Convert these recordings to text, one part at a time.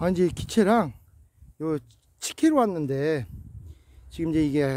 이제 기체랑 요 치키로 왔는데, 지금 이제 이게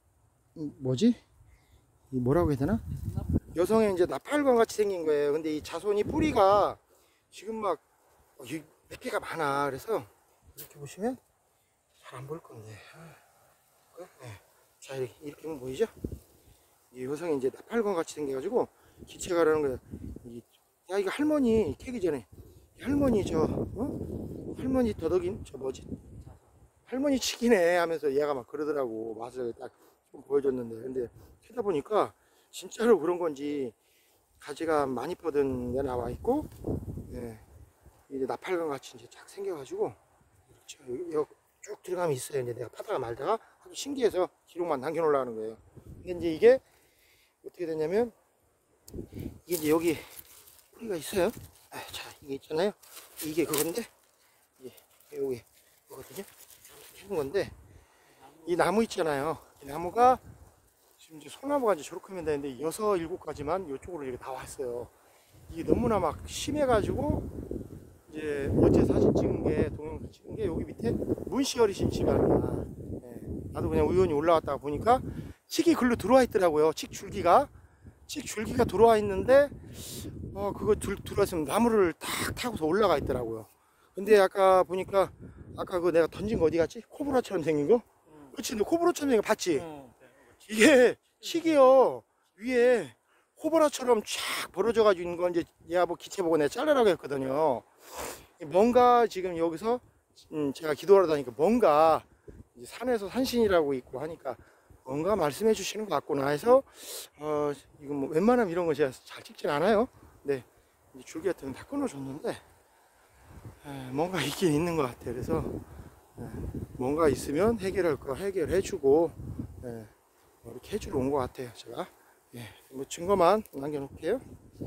뭐지? 이 뭐라고 해야 되나? 여성의 이제 나팔관 같이 생긴 거예요. 근데 이 자손이 뿌리가 지금 막 몇 개가 많아. 그래서 이렇게 보시면 잘 안 보일 건데. 네. 자, 이렇게 보면 보이죠? 이 여성이 이제 나팔관 같이 생겨가지고 기체가 라는 거야. 야, 이거 할머니 캐기 전에 할머니 할머니 더덕인 뭐지? 할머니 치기네 하면서 얘가 막 그러더라고. 맛을 딱 좀 보여줬는데, 근데 캐다 보니까 진짜로 그런 건지 가지가 많이 뻗은 데 나와 있고, 예, 이제 나팔관 같이 이제 쫙 생겨가지고 여기 쭉 들어가면 있어요. 이제 내가 파다가 말다가 아주 신기해서 기록만 남겨놓으려는 거예요. 근데 이제 이게 어떻게 되냐면, 이게 이제 여기 뿌리가 있어요. 자, 이게 있잖아요. 이게 그건데, 여기 그거거든요. 해본 건데, 이 나무 있잖아요. 이 나무가 지금 이제 소나무가 이제 저렇게 하면 되는데 6, 7가지만 이쪽으로 이렇게 다 왔어요. 이게 너무나 막 심해가지고, 이제 어제 사진 찍은 게, 동영상 찍은 게 여기 밑에 문씨 어르신 집안이야. 예, 나도 그냥 우연히 올라왔다가 보니까 칡이 글로 들어와 있더라고요. 칡 줄기가 들어와 있는데, 그거 들어왔으면 나무를 탁 타고서 올라가 있더라고요. 근데 아까 보니까, 아까 그 내가 던진 거 어디 갔지? 코브라처럼 생긴 거? 그치, 너 코브라처럼 생긴 거 봤지? 이게 칡이요, 위에 코브라처럼 쫙 벌어져가지고 있는 건, 이제 얘가 뭐 기체 보고 내가 자르라고 했거든요. 뭔가 지금 여기서 제가 기도하러 다니까 뭔가 이제 산에서 산신이라고 있고 하니까 뭔가 말씀해 주시는 것 같구나 해서, 이거 뭐 웬만하면 이런 거 제가 잘 찍진 않아요. 근데 줄기 같은 건 다 끊어줬는데, 뭔가 있긴 있는 것 같아요. 그래서 뭔가 있으면 해결할 거 해결해 주고, 이렇게 해주러 온 것 같아요. 제가 뭐 증거만 남겨놓을게요.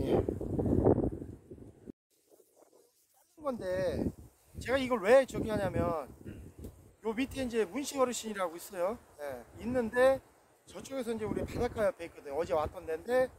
건데, 제가 이걸 왜 저기 하냐면, 요 밑에 이제 문씨 어르신이라고 있어요. 있는데 저쪽에서 이제 우리 바닷가 옆에 있거든요. 어제 왔던 데인데,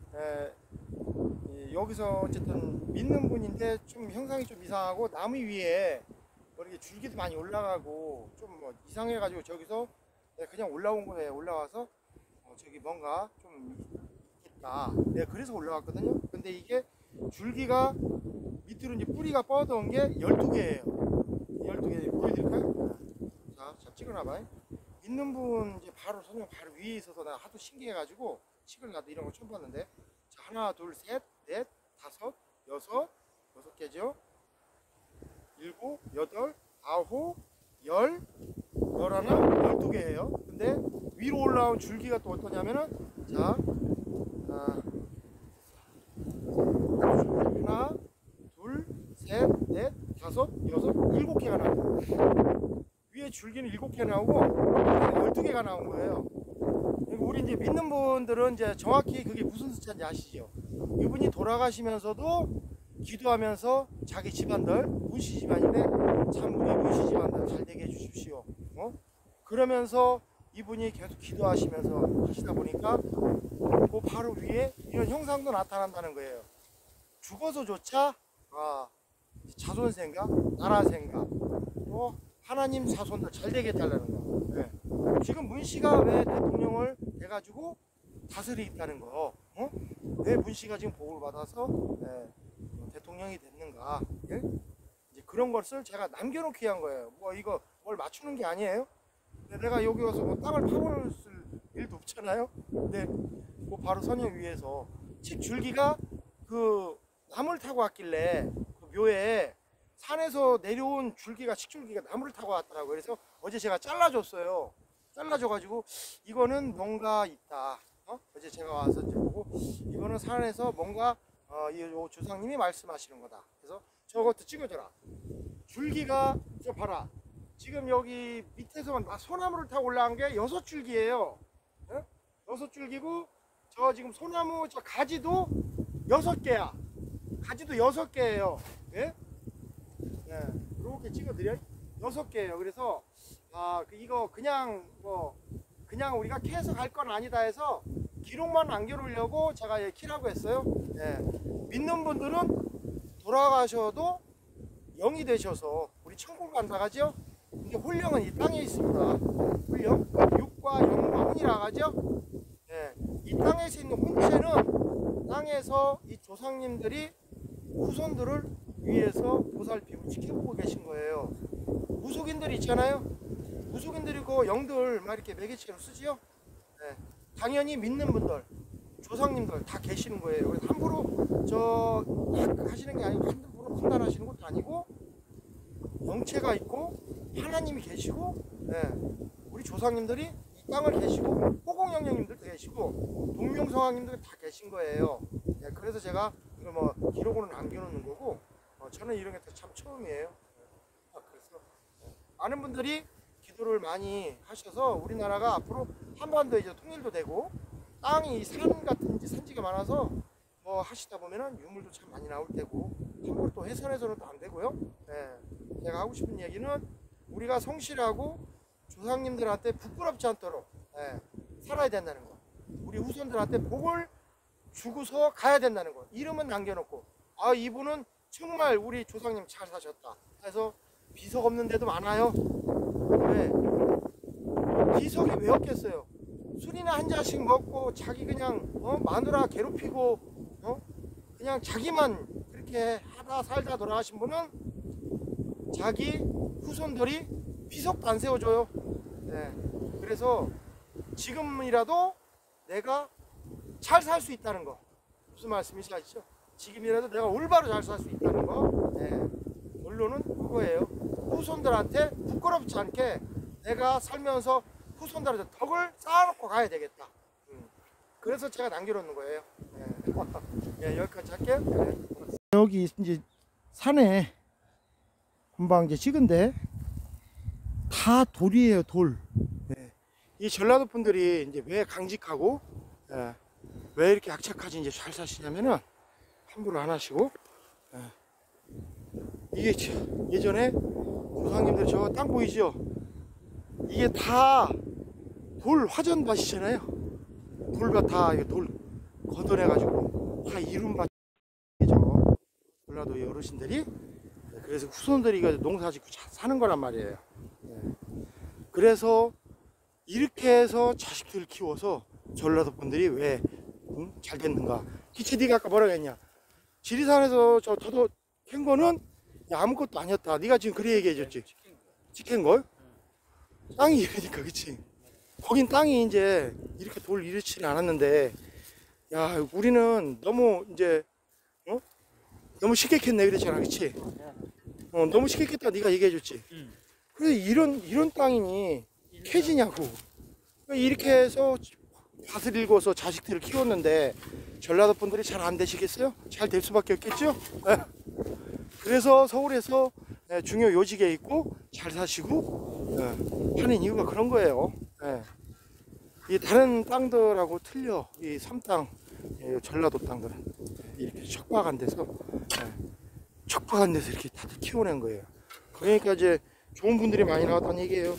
여기서 어쨌든 믿는 분인데 좀 형상이 좀 이상하고, 나무 위에 뭐 이렇게 줄기도 많이 올라가고 좀 뭐 이상해가지고 저기서 그냥 올라온 거예요. 올라와서 저기 뭔가 좀 있겠다. 그래서 올라왔거든요. 근데 이게 줄기가 밑으로 이제 뿌리가 뻗어온 게 12개예요. 12개 보여드릴까요? 자, 찍어놔봐요. 있는 분 이제 바로 선생님 바로 위에 있어서 내가 하도 신기해가지고 칙을 나도 이런 거 처음 봤는데, 자, 하나, 둘, 셋, 넷, 다섯, 여섯 개죠. 일곱, 여덟, 아홉, 열, 열하나, 12개예요. 근데 위로 올라온 줄기가 또 어떠냐면은, 자, 하나, 둘, 셋, 넷, 다섯, 여섯, 7개가 나와요. 위에 줄기는 7개 나오고 12개가 나온 거예요. 우리 이제 믿는 분들은 이제 정확히 그게 무슨 숫자인지 아시죠? 이분이 돌아가시면서도 기도하면서 자기 집안들, 문씨 집안인데 참 우리 문씨 집안들 잘 되게 해주십시오. 그러면서 이분이 계속 기도하시면서 하시다 보니까 그 바로 위에 이런 형상도 나타난다는 거예요. 죽어서조차 자손 생각, 나라 생각, 또 하나님 자손들 잘 되게 해달라는 거. 지금 문씨가 왜 대통령을 해가지고 다스리고 있다는 거, 왜 문씨가 지금 복을 받아서 대통령이 됐는가, 이제 그런 것을 제가 남겨놓기 위한 거예요. 뭐 이거 뭘 맞추는 게 아니에요. 내가 여기 와서 뭐 땅을 파볼 일도 없잖아요. 근데 뭐 바로 선영 위에서 칡 줄기가 그 나무를 타고 왔길래, 그 묘에 산에서 내려온 줄기가, 칡줄기가 나무를 타고 왔더라고요. 그래서 어제 제가 잘라줬어요. 잘라줘가지고 이거는 뭔가 있다. 어제 제가 와서 이제 보고 이거는 산에서 뭔가 이 조상님이 말씀하시는 거다. 그래서 저것도 찍어줘라. 줄기가 저 봐라. 지금 여기 밑에서 소나무를 타고 올라간 게 6줄기예요. 6줄기고 저 지금 소나무 저 가지도 6개야. 가지도 6개예요. 이렇게 찍어드려. 6개예요. 그래서 이거 그냥 그냥 우리가 캐서 갈 건 아니다 해서 기록만 남겨놓으려고 제가 키라고 했어요. 믿는 분들은 돌아가셔도 영이 되셔서 우리 천국을 간다 하죠. 근데 혼령은 이 땅에 있습니다. 혼령, 육과 영과 혼이라 하죠. 예, 이 땅에서 있는 혼체는 땅에서 이 조상님들이 후손들을 위해서 보살피고 지켜보고 계신 거예요. 무속인들 있잖아요. 무속인들이 그 영들 막 이렇게 매개체로 쓰지요. 예, 당연히 믿는 분들, 조상님들 다 계시는 거예요. 그래서 함부로 저 하시는 게 아니고 함부로 판단하시는 것도 아니고 영체가 있고 하나님이 계시고, 예, 우리 조상님들이 이 땅을 계시고 호공영령님들도 계시고 동명성왕님들 다 계신 거예요. 예, 그래서 제가 이걸 뭐 기록으로 남겨놓는 거고, 저는 이런 게 참 처음이에요. 그래서 많은 분들이 기도를 많이 하셔서 우리나라가 앞으로 한반도 이제 통일도 되고 땅이 산 같은 산지가 많아서 뭐 하시다 보면은 유물도 참 많이 나올 테고 함부로 또 훼손해서는 또 안 되고요. 예, 제가 하고 싶은 얘기는 우리가 성실하고 조상님들한테 부끄럽지 않도록, 예, 살아야 된다는 거. 우리 후손들한테 복을 주고서 가야 된다는 거. 이름은 남겨놓고, 아, 이분은 정말 우리 조상님 잘 사셨다 해서 비석 없는 데도 많아요. 네. 비석이 왜 없겠어요? 술이나 한 잔씩 먹고 자기 그냥 마누라 괴롭히고 그냥 자기만 그렇게 하다 살다 돌아가신 분은 자기 후손들이 비석도 안 세워줘요. 네. 그래서 지금이라도 내가 잘 살 수 있다는 거, 무슨 말씀인지 아시죠? 지금이라도 내가 올바로 잘 살 수 있다는 거. 네. 결론은 그거예요. 후손들한테 부끄럽지 않게 내가 살면서 후손들한테 덕을 쌓아놓고 가야 되겠다. 그래서 제가 남겨놓는 거예요. 네. 네, 여기까지 할게요. 네. 여기 이제 산에 금방 이제 찍은데 다 돌이에요, 돌. 네. 이 전라도 분들이 이제 왜 강직하고, 네, 왜 이렇게 악착같이 이제 잘 사시냐면은 함부로 안 하시고, 네, 이게 예전에 조상님들 저 땅 보이죠? 이게 다 돌 화전밭이잖아요. 돌밭 다 돌 걷어내 가지고 다 이룬밭이죠, 전라도 어르신들이. 그래서 후손들이 이거 농사 짓고 사는 거란 말이에요. 그래서 이렇게 해서 자식들 키워서 전라도 분들이 왜 잘 됐는가. 기치 네가 아까 뭐라고 했냐, 지리산에서 저 터도 캔 거는 아무것도 아니었다. 네가 지금 그래 얘기해 줬지. 찍힌 걸? 땅이 이러니까, 그치? 거긴 땅이 이제 이렇게 돌 이렇지 않았는데, 야, 우리는 너무 이제 너무 쉽게 캤네 그랬잖아, 그치? 너무 쉽게 캤다 네가 얘기해 줬지. 그래서 이런 땅이니 캐지냐고. 이렇게 해서 밭을 일궈서 자식들을 키웠는데 전라도 분들이 잘 안 되시겠어요? 잘 될 수밖에 없겠죠? 그래서 서울에서 중요 요직에 있고 잘 사시고 하는 이유가 그런 거예요. 이 다른 땅들하고 틀려. 이 섬땅, 전라도 땅들은 이렇게 척박한 데서 이렇게 다들 키워낸 거예요. 그러니까 이제 좋은 분들이 많이 나왔다는 얘기예요.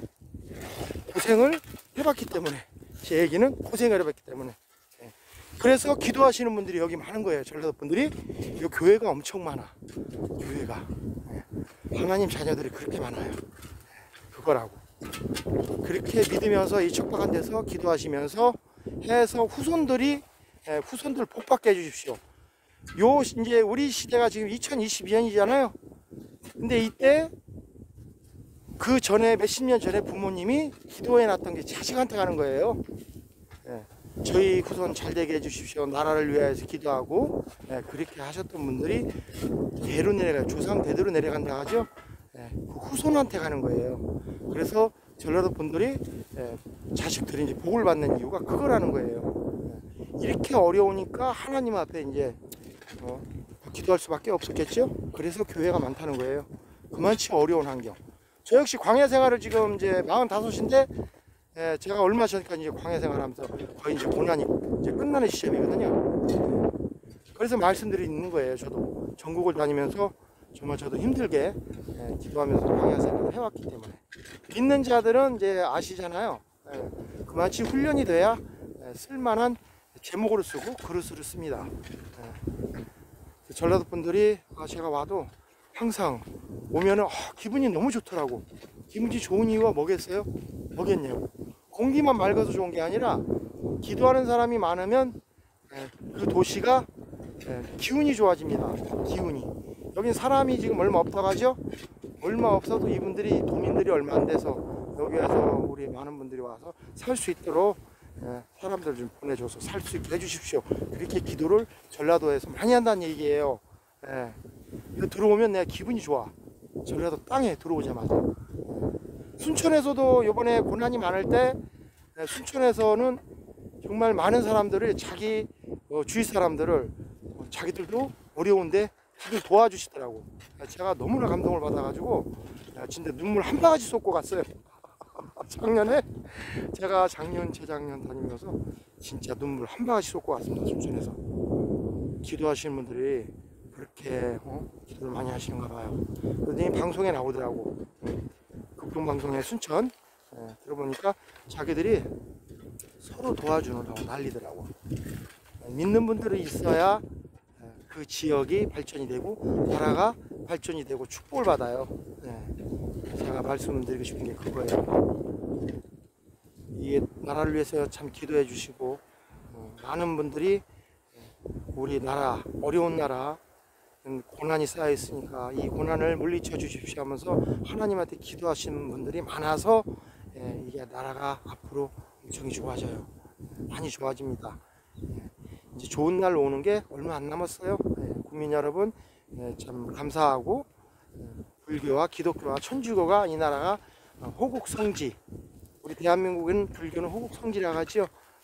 고생을 해봤기 때문에, 제 얘기는 고생을 해봤기 때문에. 그래서 기도하시는 분들이 여기 많은 거예요. 전라도 분들이. 이 교회가 엄청 많아. 교회가 하나님 자녀들이 그렇게 많아요. 그거라고. 그렇게 믿으면서 이 척박한 데서 기도하시면서 해서 후손들 복 받게 해주십시오. 이제 우리 시대가 지금 2022년이잖아요. 근데 이때 그 전에 몇십 년 전에 부모님이 기도해 놨던 게 자식한테 가는 거예요. 저희 후손 잘 되게 해주십시오. 나라를 위해서 기도하고, 그렇게 하셨던 분들이 대로 내려가요. 조상 대대로 내려간다 하죠. 그 후손한테 가는 거예요. 그래서 전라도 분들이 자식들이 이제 복을 받는 이유가 그거라는 거예요. 이렇게 어려우니까 하나님 앞에 이제 기도할 수밖에 없었겠죠. 그래서 교회가 많다는 거예요. 그만치 어려운 환경. 저 역시 광야 생활을 지금 이제 45인데 제가 얼마 전까지 이제 광야 생활하면서 거의 이제 고난이 이제 끝나는 시점이거든요. 그래서 말씀드리는 거예요. 저도 전국을 다니면서 정말 저도 힘들게 기도하면서 광야 생활을 해왔기 때문에. 믿는 자들은 이제 아시잖아요. 그만치 훈련이 돼야 쓸만한 제목으로 쓰고 그릇으로 씁니다. 전라도 분들이 제가 와도 항상 오면은 기분이 너무 좋더라고. 기분이 좋은 이유가 뭐겠어요? 뭐겠냐고. 공기만 맑아서 좋은 게 아니라 기도하는 사람이 많으면 그 도시가 기운이 좋아집니다. 기운이. 여긴 사람이 지금 얼마 없다고 하죠? 얼마 없어도 이분들이 도민들이 얼마 안 돼서 여기에서 우리 많은 분들이 와서 살 수 있도록 사람들 좀 보내줘서 살 수 있게 해주십시오. 그렇게 기도를 전라도에서 많이 한다는 얘기예요. 들어오면 내가 기분이 좋아. 전라도 땅에 들어오자마자. 순천에서도 이번에 고난이 많을 때 순천에서는 정말 많은 사람들을 자기 주위 사람들을 자기들도 어려운데 다들 도와주시더라고. 제가 너무나 감동을 받아가지고 진짜 눈물 한 바가지 쏟고 갔어요. 작년에 제가 작년 재작년 다니면서 진짜 눈물 한 바가지 쏟고 왔습니다. 순천에서. 기도하시는 분들이 그렇게 기도를 많이 하시는가 봐요. 그러더니 방송에 나오더라고. 극동방송의 순천 들어보니까 자기들이 서로 도와주느라고 난리더라고. 믿는 분들이 있어야 그 지역이 발전이 되고 나라가 발전이 되고 축복을 받아요. 제가 말씀드리고 싶은 게 그거예요. 이 나라를 위해서 참 기도해 주시고 많은 분들이 우리 나라 어려운 나라 고난이 쌓여 있으니까 이 고난을 물리쳐 주십시오 하면서 하나님한테 기도하시는 분들이 많아서 이게 나라가 앞으로 엄청 좋아져요. 많이 좋아집니다. 이제 좋은 날 오는 게 얼마 안 남았어요. 국민 여러분 참 감사하고 불교와 기독교와 천주교가 이 나라가 호국성지, 우리 대한민국은 불교는 호국성지라고 하죠.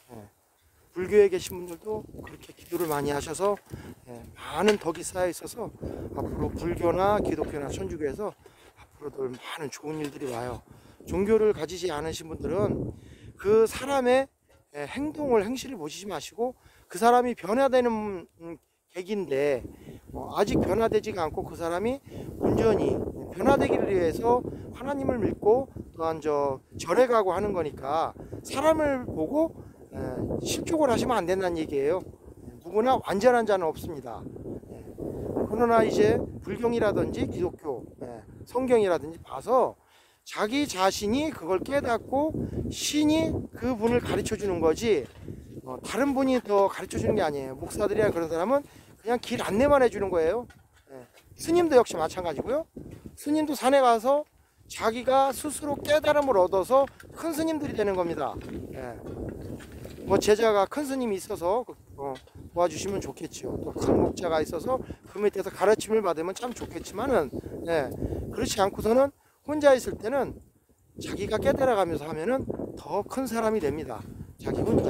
불교에 계신 분들도 그렇게 기도를 많이 하셔서 많은 덕이 쌓여 있어서 앞으로 불교나 기독교나 천주교에서 앞으로도 많은 좋은 일들이 와요. 종교를 가지지 않으신 분들은 그 사람의 행실을 보시지 마시고 그 사람이 변화되는 계기인데 아직 변화되지가 않고 그 사람이 온전히 변화되기를 위해서 하나님을 믿고 또한 절에 가고 하는 거니까 사람을 보고 실족을 하시면 안 된다는 얘기예요. 누구나 완전한 자는 없습니다. 그러나 이제 불경이라든지 기독교 성경이라든지 봐서 자기 자신이 그걸 깨닫고 신이 그분을 가르쳐 주는 거지 다른 분이 더 가르쳐 주는 게 아니에요. 목사들이나 그런 사람은 그냥 길 안내만 해주는 거예요. 스님도 역시 마찬가지고요. 스님도 산에 가서 자기가 스스로 깨달음을 얻어서 큰 스님들이 되는 겁니다. 뭐 제자가 큰 스님이 있어서 도와주시면 좋겠죠. 또 큰 목자가 있어서 그 밑에서 가르침을 받으면 참 좋겠지만은 그렇지 않고서는 혼자 있을 때는 자기가 깨달아가면서 하면은 더 큰 사람이 됩니다. 자기 혼자.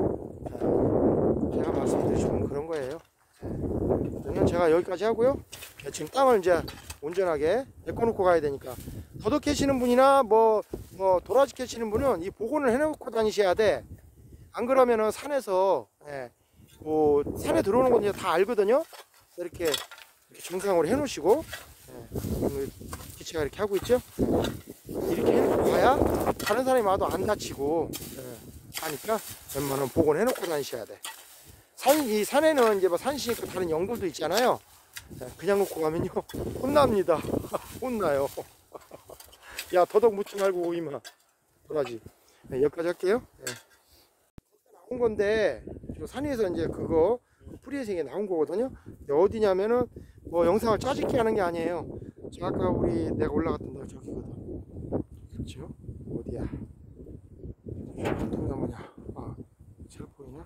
제가 말씀드리면 그런 거예요. 그러면 제가 여기까지 하고요. 지금 땅을 이제 온전하게 메꿔놓고 가야 되니까 더덕 캐시는 분이나 뭐 도라지 캐시는 분은 이 복원을 해놓고 다니셔야 돼. 안 그러면은 산에서 산에 들어오는 건 이제 다 알거든요. 이렇게 정상으로 해놓으시고 기체가 이렇게 하고 있죠. 이렇게 해놓고 가야 다른 사람이 와도 안 다치고 하니까 웬만하면 복원해놓고 다니셔야 돼. 이 산에는 이제 뭐 산시니까 다른 영들도 있잖아요. 그냥 놓고 가면요 혼납니다. 혼나요. 야 더덕 묻지 말고 오이마 도라지. 여기까지 할게요. 나온 건데 산 위에서 이제 그거 뿌리에서 이게 나온 거거든요. 어디냐면은 뭐 영상을 짜집게 하는 게 아니에요. 저 아까 내가 올라갔던 데가 저기거든. 그렇죠? 어디야? 통나무냐? 잘 보이냐?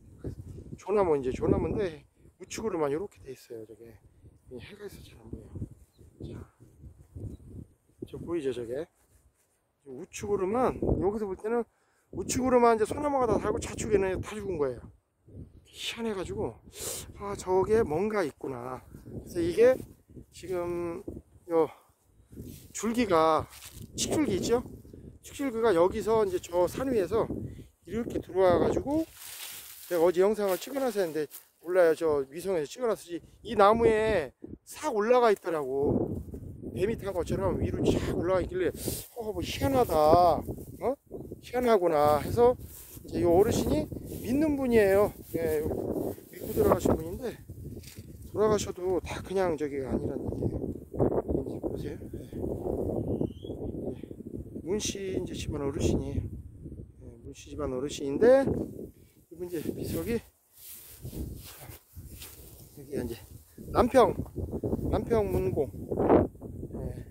조나무인데 우측으로만 이렇게 돼 있어요. 저게 해가 있어 잘 안 보여. 자, 저 보이죠 저게? 우측으로만 여기서 볼 때는 우측으로만 이제 소나무가 다 달고 좌측에는 다 죽은 거예요. 희한해가지고 저게 뭔가 있구나. 그래서 이게 지금 요 줄기가 칡줄기 있죠? 칡줄기가 여기서 이제 저 산 위에서 이렇게 들어와 가지고 내가 어제 영상을 찍어놔서 했는데 몰라요. 저 위성에서 찍어놨지. 이 나무에 싹 올라가 있더라고. 뱀이 탄 것처럼 위로 쫙 올라가 있길래 뭐 희한하다. 희한하구나 해서 이제 이 어르신이 믿는 분이에요. 믿고 돌아가신 분인데 돌아가셔도 다 그냥 저기가 아니라는 얘기예요. 보세요. 예. 문씨 이제 집안 어르신이에요. 예, 문씨 집안 어르신인데 이분 이제 비석이 여기가 이제 남평 문공. 예.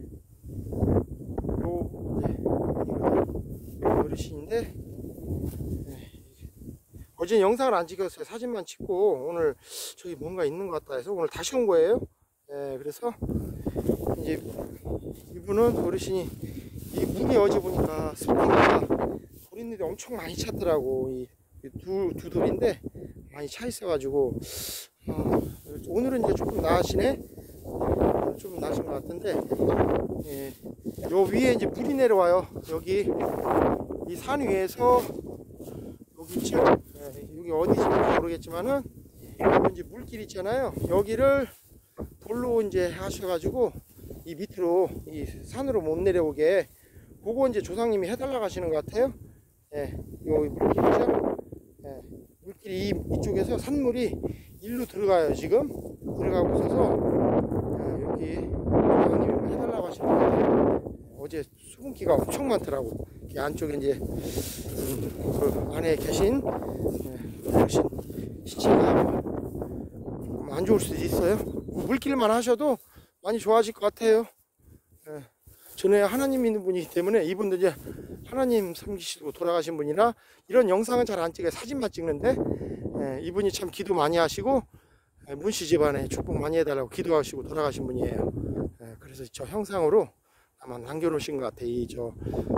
요 이제 이거 어르신인데 예. 어제 영상을 안 찍었어요. 사진만 찍고 오늘 저기 뭔가 있는 것 같다 해서 오늘 다시 온 거예요. 예, 그래서 이제 이분은 어르신이 이 문이 어제 보니까 스프링가 돌인들이 엄청 많이 찼더라고. 이 두 돌인데 많이 차 있어가지고 오늘은 이제 조금 나으시네. 좀 나으신 것 같은데 예, 요 위에 이제 물이 내려와요. 여기 이 산 위에서 여기 있죠. 예, 여기 어디인지 모르겠지만은 이제 물길 있잖아요. 여기를 돌로 이제 하셔가지고 이 밑으로 이 산으로 못 내려오게 그거 이제 조상님이 해달라고 하시는 것 같아요. 예, 요 물길이죠. 예, 물길이 이쪽에서 산물이 일로 들어가요. 지금 들어가고 있어서 예, 여기 조상님이 해달라고 하시는 것 같아요. 어제 수분기가 엄청 많더라고. 이 안쪽에 이제 그 안에 계신 어르신 시체가 안 좋을 수도 있어요. 물길만 하셔도 많이 좋아질 것 같아요. 예. 전에 하나님 믿는 분이기 때문에 이분도 이제 하나님 섬기시고 돌아가신 분이라 이런 영상은 잘 안 찍어요. 사진만 찍는데 예, 이분이 참 기도 많이 하시고 예, 문씨 집안에 축복 많이 해달라고 기도하시고 돌아가신 분이에요. 예, 그래서 저 형상으로 아마 남겨놓으신 것 같아요. 이 저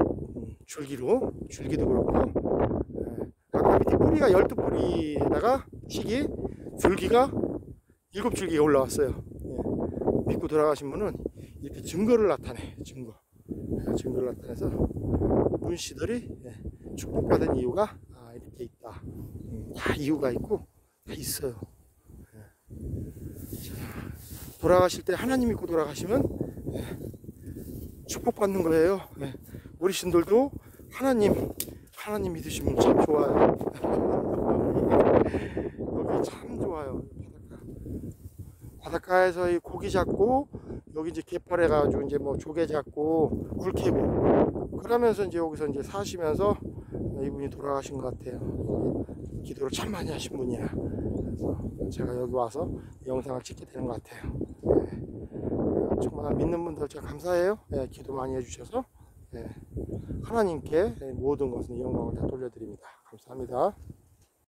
줄기도 그렇고 예, 아까 밑에 뿌리가 12뿌리에다가 시기 줄기가 7줄기가 올라왔어요. 예, 믿고 돌아가신 분은 이렇게 증거를 나타내. 증거를 나타내서 문씨들이 축복받은 이유가 이렇게 있다. 다 이유가 있고 다 있어요. 돌아가실 때 하나님 믿고 돌아가시면 축복받는 거예요. 어르신들도 하나님 믿으시면 참 좋아요. 여기 참 좋아요. 바닷가에서 이 고기 잡고 여기 이제 갯벌에 가지고 이제 뭐 조개 잡고 굴 캐고 그러면서 이제 여기서 이제 사시면서 이분이 돌아가신 것 같아요. 기도를 참 많이 하신 분이야. 그래서 제가 여기 와서 영상을 찍게 되는 것 같아요. 정말 믿는 분들 참 감사해요. 기도 많이 해주셔서 하나님께 모든 것은 영광을 다 돌려드립니다. 감사합니다.